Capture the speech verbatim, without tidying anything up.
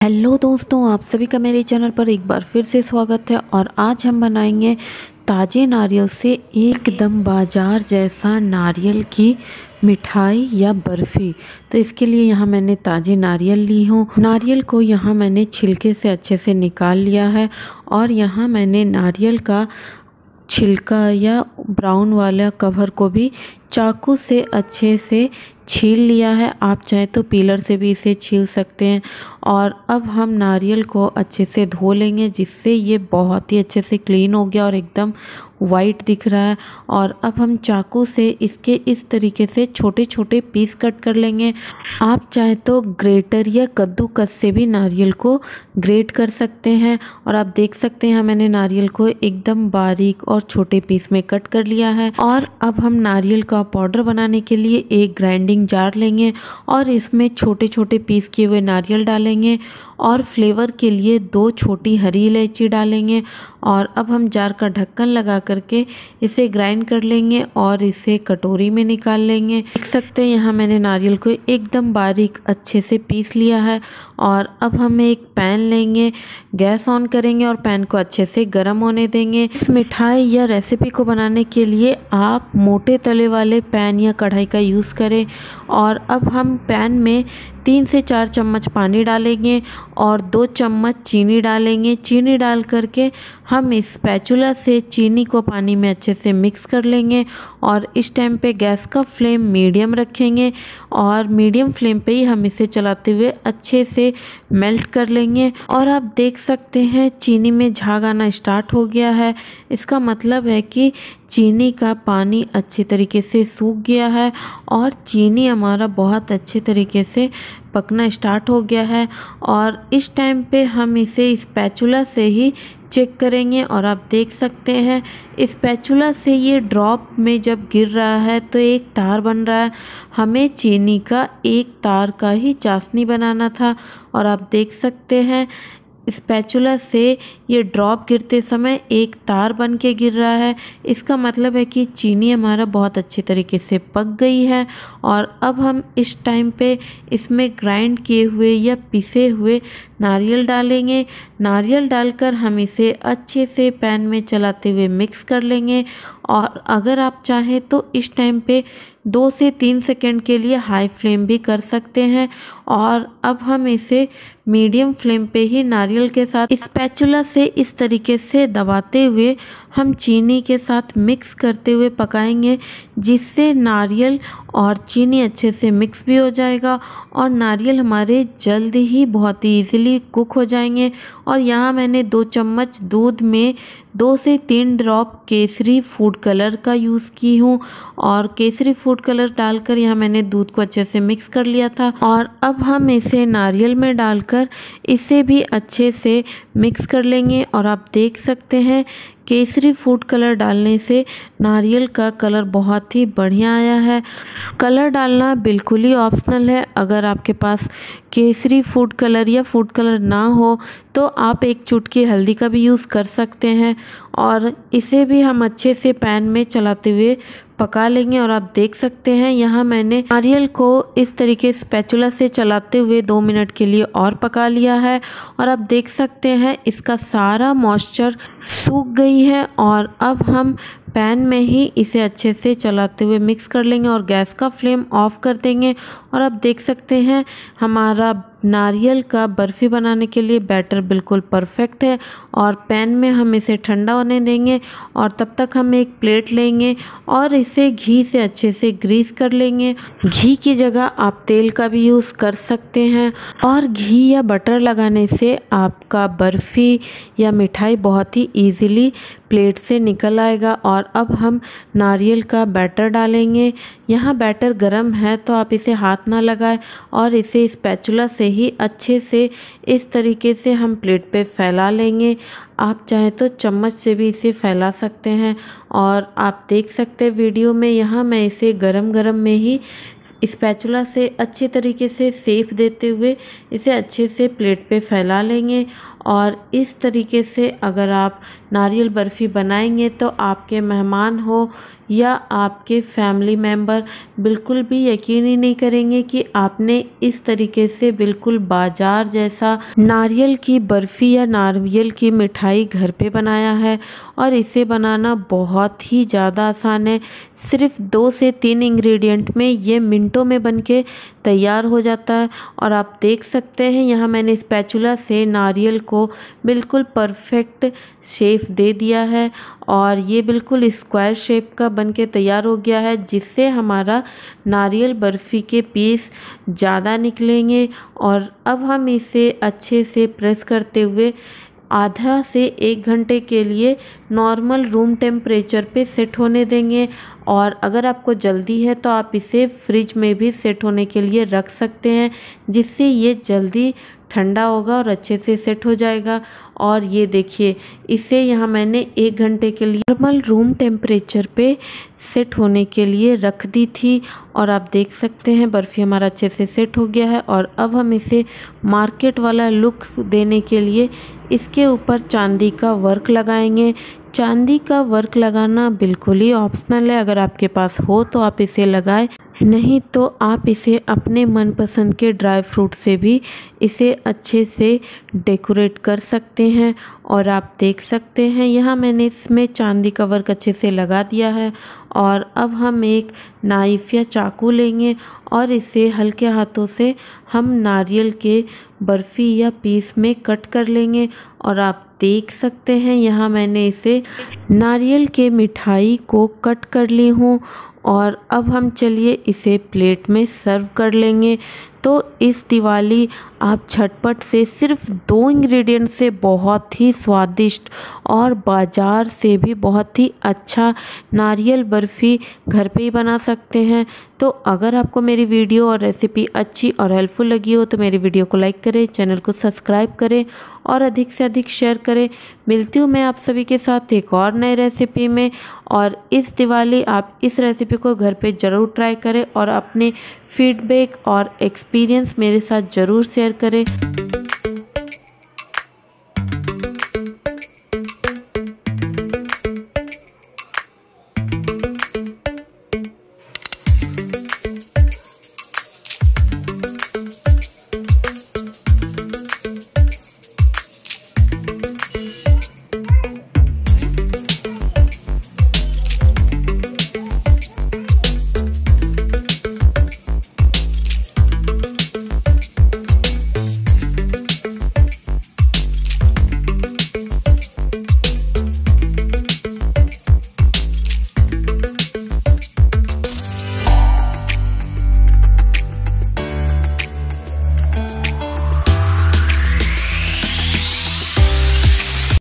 Hello दोस्तों, आप सभी का मेरे चैनल पर एक बार फिर से स्वागत है। और आज हम बनाएंगे ताज़े नारियल से एकदम बाजार जैसा नारियल की मिठाई या बर्फ़ी। तो इसके लिए यहाँ मैंने ताज़े नारियल ली हूँ। नारियल को यहाँ मैंने छिलके से अच्छे से निकाल लिया है और यहाँ मैंने नारियल का छिलका या ब्राउन वाला कवर को भी चाकू से अच्छे से छील लिया है। आप चाहे तो पीलर से भी इसे छील सकते हैं। और अब हम नारियल को अच्छे से धो लेंगे, जिससे ये बहुत ही अच्छे से क्लीन हो गया और एकदम वाइट दिख रहा है। और अब हम चाकू से इसके इस तरीके से छोटे छोटे पीस कट कर लेंगे। आप चाहे तो ग्रेटर या कद्दूकस से भी नारियल को ग्रेट कर सकते हैं। और आप देख सकते हैं मैंने नारियल को एकदम बारीक और छोटे पीस में कट कर लिया है। और अब हम नारियल का पाउडर बनाने के लिए एक ग्राइंडिंग जार लेंगे और इसमें छोटे छोटे पीस किए हुए नारियल डालेंगे और फ्लेवर के लिए दो छोटी हरी इलायची डालेंगे। और अब हम जार का ढक्कन लगा करके इसे ग्राइंड कर लेंगे और इसे कटोरी में निकाल लेंगे। देख सकते हैं यहाँ मैंने नारियल को एकदम बारीक अच्छे से पीस लिया है। और अब हम एक पैन लेंगे, गैस ऑन करेंगे और पैन को अच्छे से गर्म होने देंगे। इस मिठाई या रेसिपी को बनाने के लिए आप मोटे तले वाले पैन या कढ़ाई का यूज़ करें। और अब हम पैन में तीन से चार चम्मच पानी डालेंगे और दो चम्मच चीनी डालेंगे। चीनी डाल करके हम इस स्पैचुला से चीनी को पानी में अच्छे से मिक्स कर लेंगे। और इस टाइम पे गैस का फ्लेम मीडियम रखेंगे और मीडियम फ्लेम पे ही हम इसे चलाते हुए अच्छे से मेल्ट कर लेंगे। और आप देख सकते हैं चीनी में झाग आना स्टार्ट हो गया है। इसका मतलब है कि चीनी का पानी अच्छे तरीके से सूख गया है और चीनी हमारा बहुत अच्छे तरीके से पकना स्टार्ट हो गया है। और इस टाइम पे हम इसे स्पैचुला से ही चेक करेंगे। और आप देख सकते हैं स्पैचुला से ये ड्रॉप में जब गिर रहा है तो एक तार बन रहा है। हमें चीनी का एक तार का ही चाशनी बनाना था। और आप देख सकते हैं स्पैचुला से ये ड्रॉप गिरते समय एक तार बन के गिर रहा है। इसका मतलब है कि चीनी हमारा बहुत अच्छे तरीके से पक गई है। और अब हम इस टाइम पे इसमें ग्राइंड किए हुए या पिसे हुए नारियल डालेंगे। नारियल डालकर हम इसे अच्छे से पैन में चलाते हुए मिक्स कर लेंगे। और अगर आप चाहें तो इस टाइम पे दो से तीन सेकंड के लिए हाई फ्लेम भी कर सकते हैं। और अब हम इसे मीडियम फ्लेम पे ही नारियल के साथ स्पैचुला से इस तरीके से दबाते हुए हम चीनी के साथ मिक्स करते हुए पकाएंगे, जिससे नारियल और चीनी अच्छे से मिक्स भी हो जाएगा और नारियल हमारे जल्द ही बहुत ही ईजिली कुक हो जाएंगे। और यहाँ मैंने दो चम्मच दूध में दो से तीन ड्रॉप केसरी फूड कलर का यूज़ की हूँ। और केसरी फूड कलर डालकर यहाँ मैंने दूध को अच्छे से मिक्स कर लिया था। और अब हम इसे नारियल में डालकर इसे भी अच्छे से मिक्स कर लेंगे। और आप देख सकते हैं केसरी फूड कलर डालने से नारियल का कलर बहुत ही बढ़िया आया है। कलर डालना बिल्कुल ही ऑप्शनल है। अगर आपके पास केसरी फूड कलर या फूड कलर ना हो तो आप एक चुटकी हल्दी का भी यूज़ कर सकते हैं। और इसे भी हम अच्छे से पैन में चलाते हुए पका लेंगे। और आप देख सकते हैं यहाँ मैंने नारियल को इस तरीके स्पैचुला से चलाते हुए दो मिनट के लिए और पका लिया है। और आप देख सकते हैं इसका सारा मॉइस्चर सूख गई है। और अब हम पैन में ही इसे अच्छे से चलाते हुए मिक्स कर लेंगे और गैस का फ्लेम ऑफ कर देंगे। और आप देख सकते हैं हमारा नारियल का बर्फ़ी बनाने के लिए बैटर बिल्कुल परफेक्ट है। और पैन में हम इसे ठंडा होने देंगे और तब तक हम एक प्लेट लेंगे और इसे घी से अच्छे से ग्रीस कर लेंगे। घी की जगह आप तेल का भी यूज़ कर सकते हैं। और घी या बटर लगाने से आपका बर्फ़ी या मिठाई बहुत ही ईज़िली प्लेट से निकल आएगा। और अब हम नारियल का बैटर डालेंगे। यहाँ बैटर गरम है तो आप इसे हाथ ना लगाएं और इसे स्पैचुला से ही अच्छे से इस तरीके से हम प्लेट पे फैला लेंगे। आप चाहे तो चम्मच से भी इसे फैला सकते हैं। और आप देख सकते हैं वीडियो में यहाँ मैं इसे गरम गरम में ही स्पैचुला से अच्छे तरीके से सेफ देते हुए इसे अच्छे से प्लेट पे फैला लेंगे। और इस तरीके से अगर आप नारियल बर्फ़ी बनाएंगे तो आपके मेहमान हो या आपके फैमिली मेम्बर बिल्कुल भी यकीन ही नहीं करेंगे कि आपने इस तरीके से बिल्कुल बाज़ार जैसा नारियल की बर्फ़ी या नारियल की मिठाई घर पे बनाया है। और इसे बनाना बहुत ही ज़्यादा आसान है। सिर्फ दो से तीन इंग्रेडिएंट में ये मिनटों में बनके तैयार हो जाता है। और आप देख सकते हैं यहाँ मैंने स्पैचुला से नारियल को बिल्कुल परफेक्ट शेप दे दिया है और ये बिल्कुल स्क्वायर शेप का बनके तैयार हो गया है, जिससे हमारा नारियल बर्फ़ी के पीस ज़्यादा निकलेंगे। और अब हम इसे अच्छे से प्रेस करते हुए आधा से एक घंटे के लिए नॉर्मल रूम टेम्परेचर पे सेट होने देंगे। और अगर आपको जल्दी है तो आप इसे फ्रिज में भी सेट होने के लिए रख सकते हैं, जिससे ये जल्दी ठंडा होगा और अच्छे से सेट हो जाएगा। और ये देखिए इसे यहाँ मैंने एक घंटे के लिए नॉर्मल रूम टेम्परेचर पे सेट होने के लिए रख दी थी। और आप देख सकते हैं बर्फ़ी हमारा अच्छे से सेट हो गया है। और अब हम इसे मार्केट वाला लुक देने के लिए इसके ऊपर चांदी का वर्क लगाएंगे। चांदी का वर्क लगाना बिल्कुल ही ऑप्शनल है, अगर आपके पास हो तो आप इसे लगाएं, नहीं तो आप इसे अपने मनपसंद के ड्राई फ्रूट से भी इसे अच्छे से डेकोरेट कर सकते हैं। और आप देख सकते हैं यहाँ मैंने इसमें चांदी का वर्क अच्छे से लगा दिया है। और अब हम एक नाइफ़ या चाकू लेंगे और इसे हल्के हाथों से हम नारियल के बर्फ़ी या पीस में कट कर लेंगे। और आप देख सकते हैं यहाँ मैंने इसे नारियल के मिठाई को कट कर ली हूँ। और अब हम चलिए इसे प्लेट में सर्व कर लेंगे। तो इस दिवाली आप झटपट से सिर्फ दो इंग्रेडिएंट से बहुत ही स्वादिष्ट और बाज़ार से भी बहुत ही अच्छा नारियल बर्फ़ी घर पे ही बना सकते हैं। तो अगर आपको मेरी वीडियो और रेसिपी अच्छी और हेल्पफुल लगी हो तो मेरी वीडियो को लाइक करें, चैनल को सब्सक्राइब करें और अधिक से अधिक शेयर करें। मिलती हूँ मैं आप सभी के साथ एक और नई रेसिपी में। और इस दिवाली आप इस रेसिपी को घर पे ज़रूर ट्राई करें और अपने फीडबैक और एक्सपीरियंस मेरे साथ ज़रूर शेयर करें।